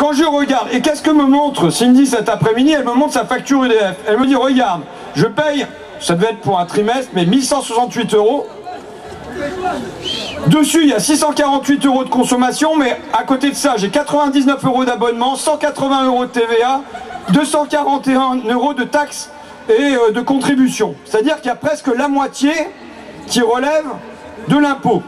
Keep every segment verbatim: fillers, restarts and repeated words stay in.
quand je regarde, et qu'est-ce que me montre Cindy cet après-midi? Elle me montre sa facture E D F. Elle me dit, regarde, je paye, ça devait être pour un trimestre, mais mille cent soixante-huit euros. Dessus, il y a six cent quarante-huit euros de consommation, mais à côté de ça, j'ai quatre-vingt-dix-neuf euros d'abonnement, cent quatre-vingts euros de T V A, deux cent quarante et un euros de taxes et euh, de contribution. C'est-à-dire qu'il y a presque la moitié qui relève de l'impôt.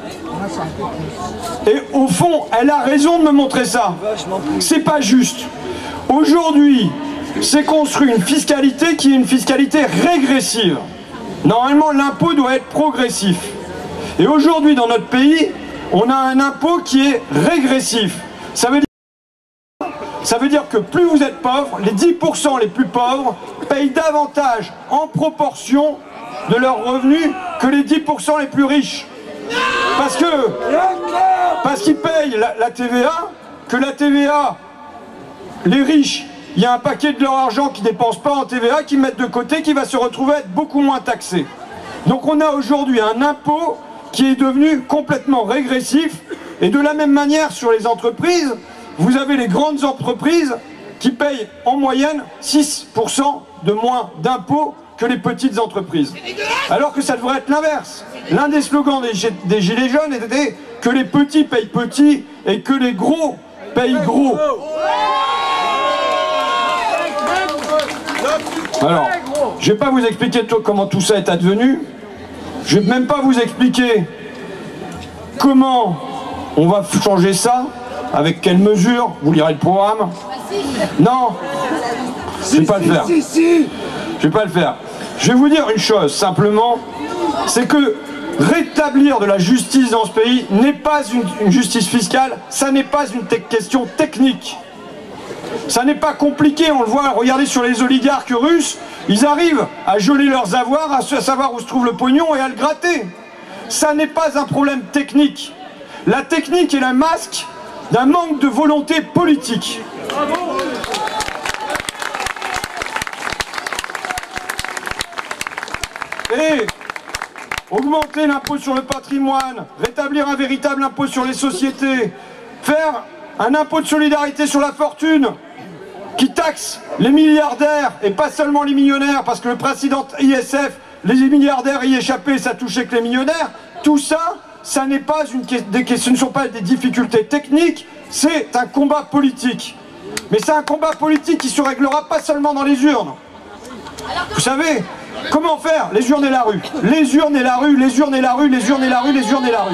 Et au fond, elle a raison de me montrer ça. C'est pas juste. Aujourd'hui, c'est construit une fiscalité qui est une fiscalité régressive. Normalement, l'impôt doit être progressif. Et aujourd'hui, dans notre pays, on a un impôt qui est régressif. Ça veut dire, ça veut dire que plus vous êtes pauvre, les dix pour cent les plus pauvres payent davantage en proportion de leurs revenus que les dix pour cent les plus riches. Parce que, parce qu'ils payent la, la T V A, que la T V A, les riches, il y a un paquet de leur argent qu'ils ne dépensent pas en T V A, qu'ils mettent de côté, qui va se retrouver à être beaucoup moins taxé. Donc on a aujourd'hui un impôt qui est devenu complètement régressif, et de la même manière sur les entreprises, vous avez les grandes entreprises qui payent en moyenne six pour cent de moins d'impôts que les petites entreprises. Alors que ça devrait être l'inverse. L'un des slogans des, des Gilets jaunes était que les petits payent petits et que les gros payent gros. Alors, je ne vais pas vous expliquer comment tout ça est advenu. Je ne vais même pas vous expliquer comment on va changer ça, avec quelles mesures, vous lirez le programme. Non, je ne vais pas le faire. Je vais pas le faire. Je vais vous dire une chose, simplement, c'est que rétablir de la justice dans ce pays n'est pas une, une justice fiscale, ça n'est pas une te question technique. Ça n'est pas compliqué, on le voit, regardez sur les oligarques russes, ils arrivent à geler leurs avoirs, à savoir où se trouve le pognon et à le gratter. Ça n'est pas un problème technique. La technique est le masque d'un manque de volonté politique. Et augmenter l'impôt sur le patrimoine, rétablir un véritable impôt sur les sociétés, faire un impôt de solidarité sur la fortune qui taxe les milliardaires et pas seulement les millionnaires, parce que le président I S F, les milliardaires y échappaient, ça touchait que les millionnaires. Tout ça, ça n'est pas une, des, ce ne sont pas des difficultés techniques, c'est un combat politique. Mais c'est un combat politique qui se réglera pas seulement dans les urnes. Vous savez, comment faire? Les urnes et la rue. Les urnes et la rue, les urnes et la rue, les urnes et la rue, les urnes et la rue.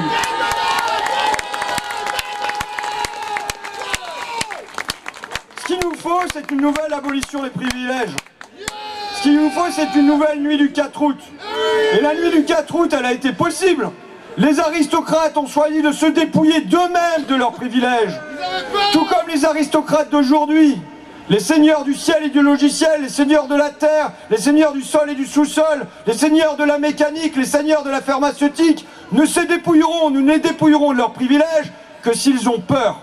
Ce qu'il nous faut, c'est une nouvelle abolition des privilèges. Ce qu'il nous faut, c'est une nouvelle nuit du quatre août. Et la nuit du quatre août, elle a été possible. Les aristocrates ont choisi de se dépouiller d'eux-mêmes de leurs privilèges. Tout comme les aristocrates d'aujourd'hui. Les seigneurs du ciel et du logiciel, les seigneurs de la terre, les seigneurs du sol et du sous-sol, les seigneurs de la mécanique, les seigneurs de la pharmaceutique, ne se dépouilleront, nous ne dépouillerons de leurs privilèges que s'ils ont peur.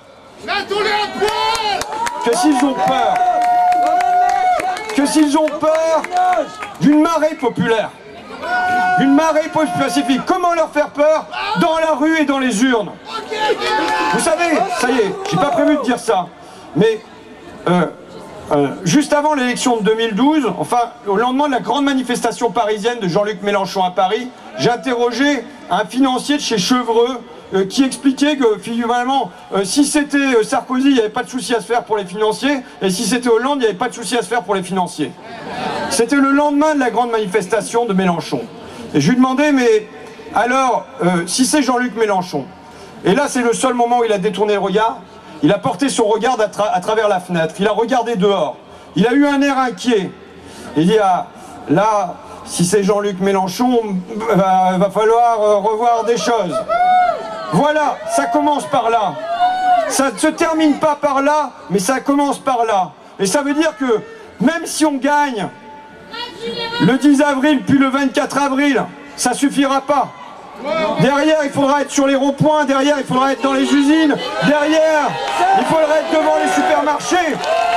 Que s'ils ont peur. Que s'ils ont peur d'une marée populaire. D'une marée pacifique. Comment leur faire peur? Dans la rue et dans les urnes. Vous savez, ça y est, j'ai pas prévu de dire ça, mais euh, euh, juste avant l'élection de deux mille douze, enfin au lendemain de la grande manifestation parisienne de Jean-Luc Mélenchon à Paris, j'ai interrogé un financier de chez Chevreux euh, qui expliquait que finalement, euh, si c'était euh, Sarkozy, il n'y avait pas de souci à se faire pour les financiers, et si c'était Hollande, il n'y avait pas de souci à se faire pour les financiers. C'était le lendemain de la grande manifestation de Mélenchon. Et je lui demandais, mais alors, euh, si c'est Jean-Luc Mélenchon, et là c'est le seul moment où il a détourné le regard, il a porté son regard à, tra à travers la fenêtre, il a regardé dehors, il a eu un air inquiet. Il dit, ah, là, si c'est Jean-Luc Mélenchon, va, va falloir euh, revoir des choses. Voilà, ça commence par là. Ça ne se termine pas par là, mais ça commence par là. Et ça veut dire que même si on gagne le dix avril puis le vingt-quatre avril, ça suffira pas. Derrière, il faudra être sur les ronds-points, derrière, il faudra être dans les usines, derrière, il faudra être devant les supermarchés.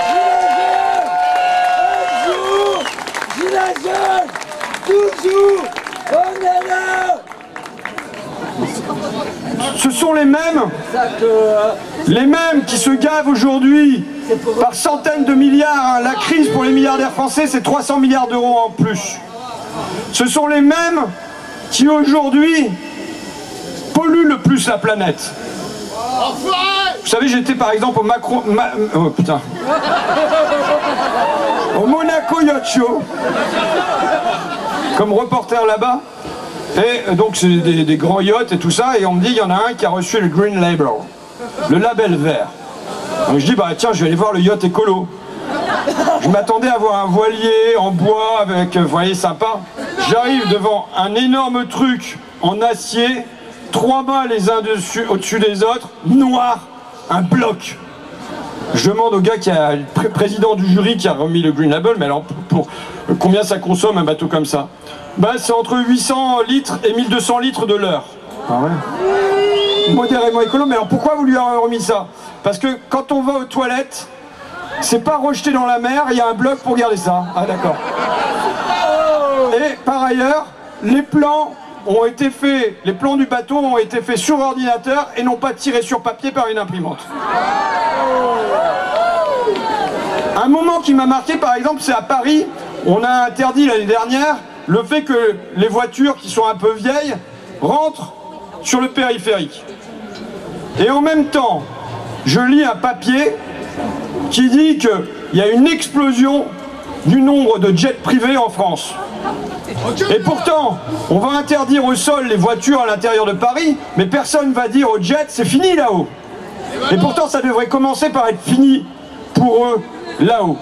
Gilets jaunes, toujours, on est là. Ce sont les mêmes, les mêmes qui se gavent aujourd'hui par centaines de milliards. Hein. La crise pour les milliardaires français, c'est trois cents milliards d'euros en plus. Ce sont les mêmes qui aujourd'hui polluent le plus la planète. Vous savez, j'étais par exemple au Macron... Ma, oh putain. Au Monaco Yacht Show, comme reporter là-bas. Et donc c'est des, des grands yachts et tout ça, et on me dit il y en a un qui a reçu le Green Label, le label vert. Donc je dis bah tiens, je vais aller voir le yacht écolo. Je m'attendais à voir un voilier en bois avec, vous voyez, sympa. J'arrive devant un énorme truc en acier, trois mâts les uns dessus, au-dessus des autres, noir, un bloc. Je demande au gars qui a le président du jury qui a remis le Green Label, mais alors pour, pour combien ça consomme un bateau comme ça? Bah c'est entre huit cents litres et mille deux cents litres de l'heure. Ah ouais. Modérément écolo, mais alors pourquoi vous lui avez remis ça? Parce que quand on va aux toilettes, c'est pas rejeté dans la mer, il y a un bloc pour garder ça. Ah d'accord. Et par ailleurs, les plans ont été faits, les plans du bateau ont été faits sur ordinateur et non pas tirés sur papier par une imprimante. Un moment qui m'a marqué par exemple, c'est à Paris, on a interdit l'année dernière le fait que les voitures qui sont un peu vieilles rentrent sur le périphérique. Et en même temps, je lis un papier qui dit qu'il y a une explosion du nombre de jets privés en France. Et pourtant, on va interdire au sol les voitures à l'intérieur de Paris, mais personne ne va dire aux jets c'est fini là-haut. Et pourtant, ça devrait commencer par être fini pour eux là-haut.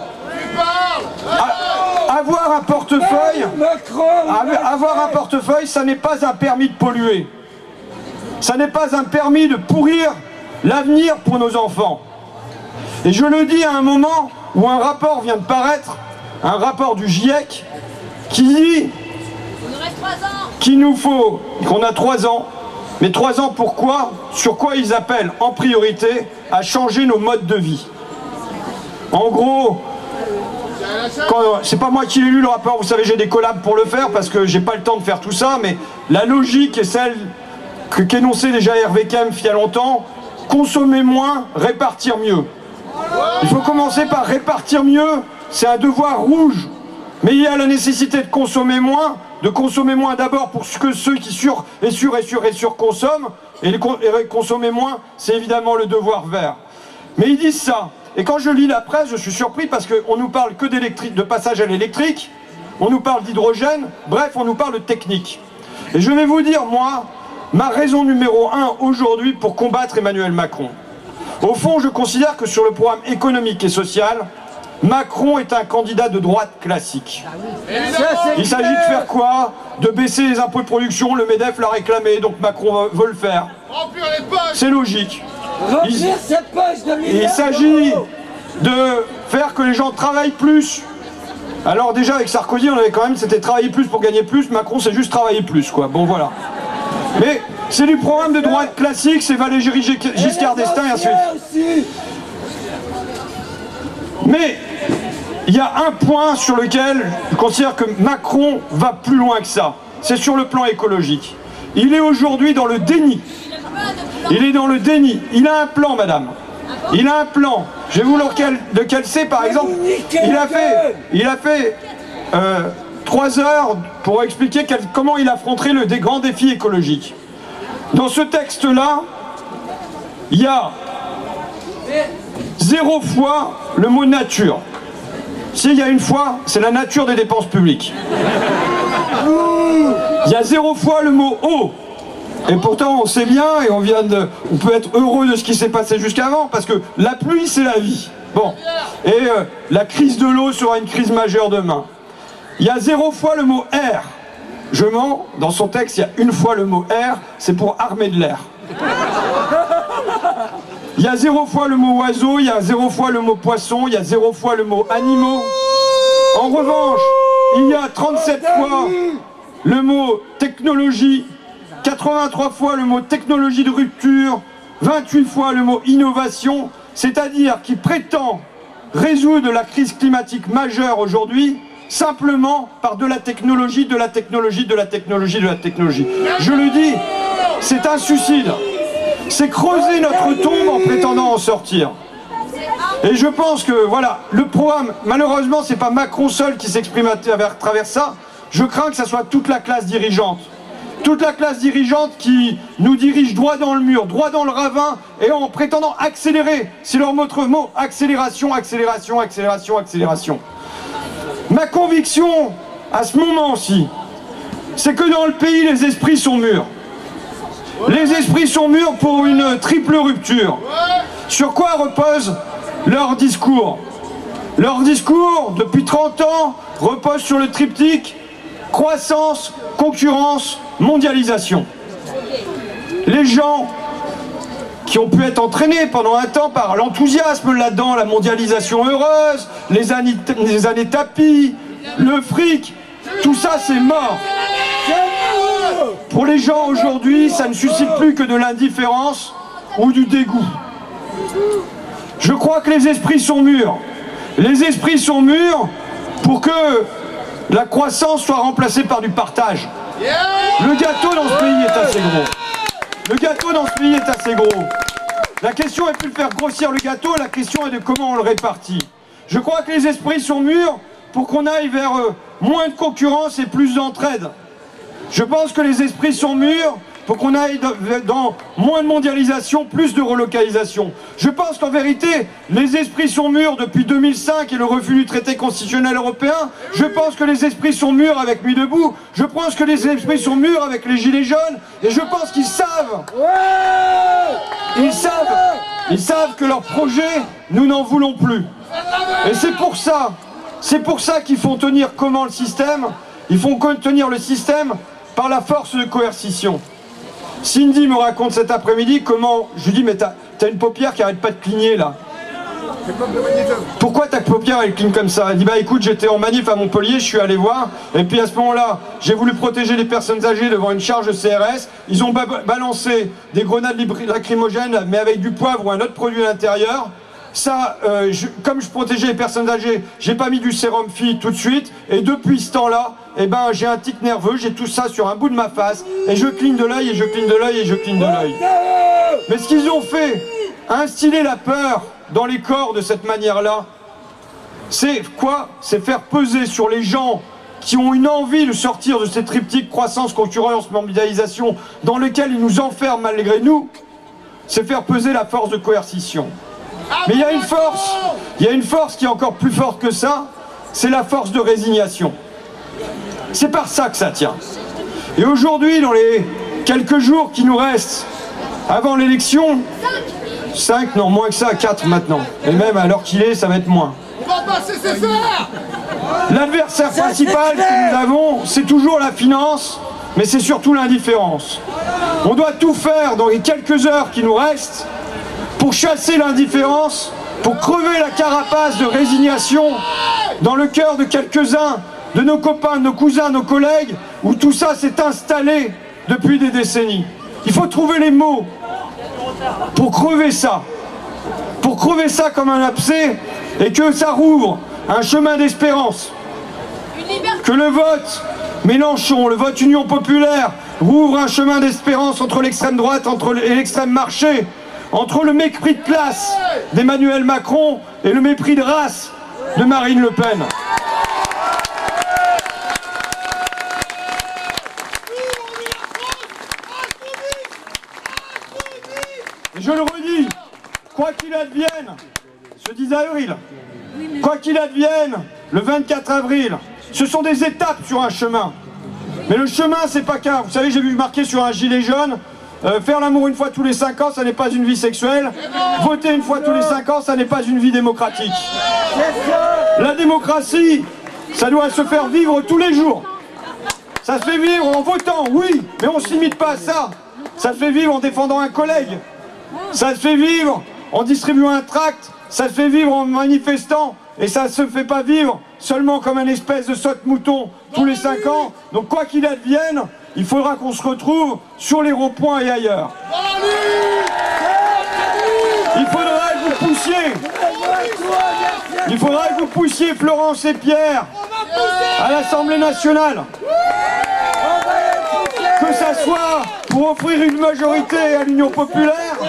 Avoir un portefeuille, avoir un portefeuille, ça n'est pas un permis de polluer. Ça n'est pas un permis de pourrir l'avenir pour nos enfants. Et je le dis à un moment où un rapport vient de paraître, un rapport du GIEC, qui dit qu'il nous faut, qu'on a trois ans, mais trois ans pourquoi? Sur quoi ils appellent en priorité à changer nos modes de vie. En gros, c'est pas moi qui l'ai lu le rapport, vous savez j'ai des collabs pour le faire parce que j'ai pas le temps de faire tout ça, mais la logique est celle qu'énonçait déjà Hervé Kempf il y a longtemps, consommer moins, répartir mieux. Il faut commencer par répartir mieux, c'est un devoir rouge, mais il y a la nécessité de consommer moins, de consommer moins d'abord pour que ceux qui sur et sur et sur et sur consomment, et, les con et consommer moins, c'est évidemment le devoir vert. Mais ils disent ça. Et quand je lis la presse, je suis surpris parce qu'on nous parle que de passage à l'électrique, on nous parle d'hydrogène, bref, on nous parle de technique. Et je vais vous dire, moi, ma raison numéro un aujourd'hui pour combattre Emmanuel Macron. Au fond, je considère que sur le programme économique et social, Macron est un candidat de droite classique. Il s'agit de faire quoi? De baisser les impôts de production, le MEDEF l'a réclamé, donc Macron veut le faire. C'est logique. Il, il s'agit de faire que les gens travaillent plus. Alors déjà avec Sarkozy on avait quand même, c'était travailler plus pour gagner plus, Macron c'est juste travailler plus quoi, bon voilà. Mais c'est du programme de droite classique, c'est Valéry Giscard d'Estaing et ainsi de suite. Mais il y a un point sur lequel je considère que Macron va plus loin que ça, c'est sur le plan écologique. Il est aujourd'hui dans le déni. Il est dans le déni. Il a un plan, madame. Il a un plan. Je vais vous lequel, lequel c'est, par exemple. Il a fait, il a fait euh, trois heures pour expliquer quel, comment il affronterait le des grands défis écologiques. Dans ce texte-là, il y a zéro fois le mot nature. S'il y a une fois, c'est la nature des dépenses publiques. Il y a zéro fois le mot eau. Et pourtant on sait bien et on vient de, on peut être heureux de ce qui s'est passé jusqu'avant parce que la pluie c'est la vie. Bon, et euh, la crise de l'eau sera une crise majeure demain. Il y a zéro fois le mot air. Je mens, dans son texte il y a une fois le mot air, c'est pour armer de l'air. Il y a zéro fois le mot oiseau, il y a zéro fois le mot poisson, il y a zéro fois le mot animaux. En revanche, il y a trente-sept fois le mot technologie, quatre-vingt-trois fois le mot technologie de rupture, vingt-huit fois le mot innovation, c'est-à-dire qui prétend résoudre la crise climatique majeure aujourd'hui simplement par de la technologie, de la technologie, de la technologie, de la technologie. Je le dis, c'est un suicide. c'est creuser notre tombe en prétendant en sortir. Et je pense que, voilà, le programme, malheureusement, c'est pas Macron seul qui s'exprime à travers ça. Je crains que ça soit toute la classe dirigeante. Toute la classe dirigeante qui nous dirige droit dans le mur, droit dans le ravin, et en prétendant accélérer. C'est leur mot, mot, accélération, accélération, accélération, accélération. Ma conviction, à ce moment-ci, c'est que dans le pays, les esprits sont mûrs. Les esprits sont mûrs pour une triple rupture. Sur quoi repose leur discours? Leur discours, depuis trente ans, repose sur le triptyque croissance, concurrence, mondialisation. Les gens qui ont pu être entraînés pendant un temps par l'enthousiasme là-dedans, la mondialisation heureuse, les années, les années tapis, le fric, tout ça c'est mort. Pour les gens aujourd'hui, ça ne suscite plus que de l'indifférence ou du dégoût. Je crois que les esprits sont mûrs. Les esprits sont mûrs pour que la croissance soit remplacée par du partage. Le gâteau dans ce pays est assez gros. Le gâteau dans ce pays est assez gros. La question est plus de faire grossir le gâteau, la question est de comment on le répartit. Je crois que les esprits sont mûrs pour qu'on aille vers euh, moins de concurrence et plus d'entraide. Je pense que les esprits sont mûrs pour qu'on aille dans moins de mondialisation, plus de relocalisation. Je pense qu'en vérité, les esprits sont mûrs depuis deux mille cinq et le refus du traité constitutionnel européen. Je pense que les esprits sont mûrs avec Nuit debout. Je pense que les esprits sont mûrs avec les Gilets jaunes. Et je pense qu'ils savent. Ils savent. Ils savent que leur projet, nous n'en voulons plus. Et c'est pour ça, c'est pour ça qu'ils font tenir comment le système? Ils font tenir le système par la force de coercition. Cindy me raconte cet après-midi comment... Je lui dis, mais t'as t'as une paupière qui arrête pas de cligner là. Pourquoi ta paupière elle cligne comme ça? Elle dit, bah écoute, j'étais en manif à Montpellier, je suis allé voir, et puis à ce moment-là, j'ai voulu protéger les personnes âgées devant une charge de C R S. Ils ont ba balancé des grenades lacrymogènes, mais avec du poivre ou un autre produit à l'intérieur. Ça, euh, je, comme je protégeais les personnes âgées, j'ai pas mis du sérum fille tout de suite, et depuis ce temps-là, eh ben, j'ai un tic nerveux, j'ai tout ça sur un bout de ma face, et je cligne de l'œil, et je cligne de l'œil, et je cligne de l'œil. Mais ce qu'ils ont fait, instiller la peur dans les corps de cette manière-là, c'est quoi? C'est faire peser sur les gens qui ont une envie de sortir de ces triptyques croissance, concurrence, mondialisation, dans lesquels ils nous enferment malgré nous, c'est faire peser la force de coercition. Mais il y a une force, il y a une force qui est encore plus forte que ça, c'est la force de résignation. C'est par ça que ça tient. Et aujourd'hui, dans les quelques jours qui nous restent avant l'élection, cinq, non, moins que ça, quatre maintenant. Et même à l'heure qu'il est, ça va être moins. L'adversaire principal que nous avons, c'est toujours la finance, mais c'est surtout l'indifférence. On doit tout faire dans les quelques heures qui nous restent pour chasser l'indifférence, pour crever la carapace de résignation dans le cœur de quelques-uns, de nos copains, de nos cousins, nos collègues, où tout ça s'est installé depuis des décennies. Il faut trouver les mots pour crever ça, pour crever ça comme un abcès, et que ça rouvre un chemin d'espérance. Que le vote Mélenchon, le vote Union populaire, rouvre un chemin d'espérance entre l'extrême droite et l'extrême marché, entre le mépris de classe d'Emmanuel Macron et le mépris de race de Marine Le Pen. Et je le redis, quoi qu'il advienne, ce dix avril, quoi qu'il advienne, le vingt-quatre avril, ce sont des étapes sur un chemin. Mais le chemin, c'est pas qu'un. Vous savez, j'ai vu marqué sur un gilet jaune, Euh, faire l'amour une fois tous les cinq ans, ça n'est pas une vie sexuelle. Voter une fois tous les cinq ans, ça n'est pas une vie démocratique. La démocratie, ça doit se faire vivre tous les jours. Ça se fait vivre en votant, oui, mais on ne se limite pas à ça. Ça se fait vivre en défendant un collègue. Ça se fait vivre en distribuant un tract. Ça se fait vivre en manifestant. Et ça ne se fait pas vivre seulement comme un espèce de saute-mouton tous les cinq ans. Donc quoi qu'il advienne, il faudra qu'on se retrouve sur les ronds-points et ailleurs. Il faudra que vous poussiez, il faudra que vous poussiez Florence et Pierre à l'Assemblée nationale. Que ça soit pour offrir une majorité à l'Union populaire,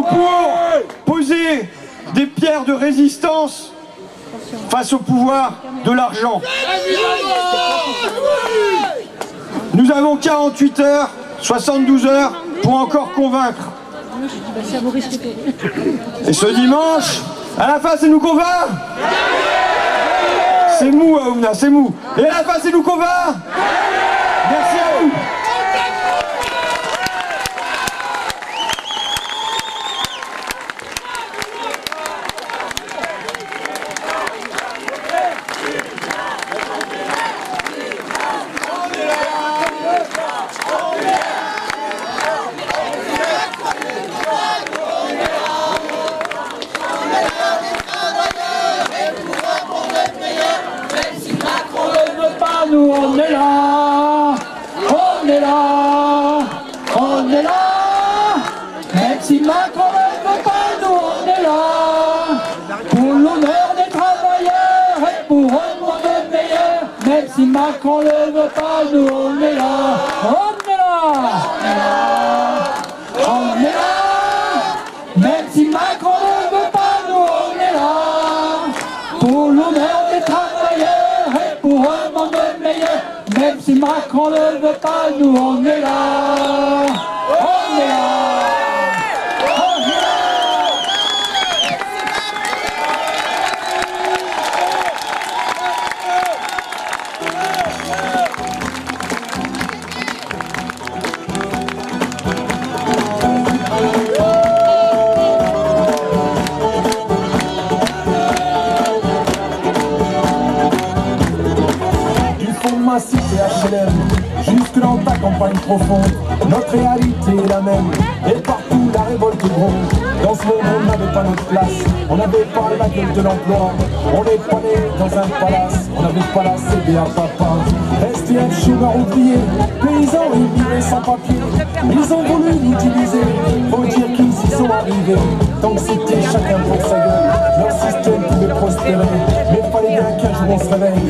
pour poser des pierres de résistance face au pouvoir de l'argent. Nous avons quarante-huit heures, soixante-douze heures pour encore convaincre. Et ce dimanche, à la fin, c'est nous qu'on va. C'est mou, Aoumna, c'est mou. Et à la fin, c'est nous qu'on va. Merci à vous. Nous on est là, on est là, on est là. Même si Macron ne veut pas, nous on est là. Pour l'honneur des travailleurs et pour un monde meilleur. Même si Macron ne veut pas, nous on est là. On est là, on est là. Même si Macron ne veut pas, nous on est là. Pour l'honneur des travailleurs et pour un monde meilleur. Même si Macron ne veut pas, nous on est là. On est là. On est là. Ma cité H L M, jusque dans ta campagne profonde, notre réalité est la même, et partout la révolte gronde. Dans ce monde on n'avait pas notre place, on n'avait pas la gueule de l'emploi, on n'est pas né dans un palace, on n'avait pas la C D à papa. S D F, chômeurs oubliés, paysans immigrés sans papier, ils ont voulu l'utiliser, faut dire qu'ils y sont arrivés. Tant que c'était chacun pour sa gueule, leur système pouvait prospérer, mais fallait bien qu'un jour on se réveille